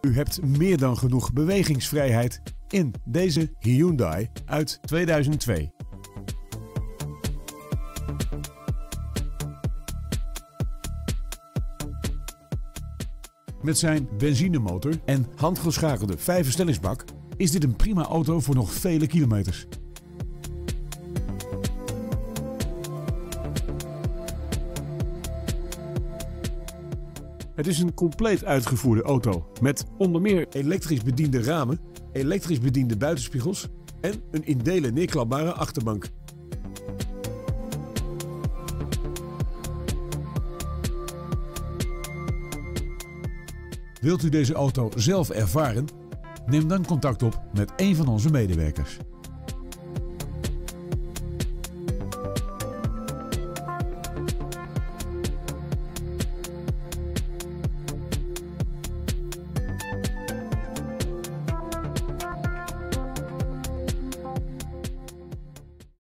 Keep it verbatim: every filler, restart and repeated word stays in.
U hebt meer dan genoeg bewegingsvrijheid in deze Hyundai uit tweeduizend twee. Met zijn benzinemotor en handgeschakelde vijfversnellingsbak is dit een prima auto voor nog vele kilometers. Het is een compleet uitgevoerde auto met onder meer elektrisch bediende ramen, elektrisch bediende buitenspiegels en een in delen neerklapbare achterbank. Wilt u deze auto zelf ervaren? Neem dan contact op met een van onze medewerkers.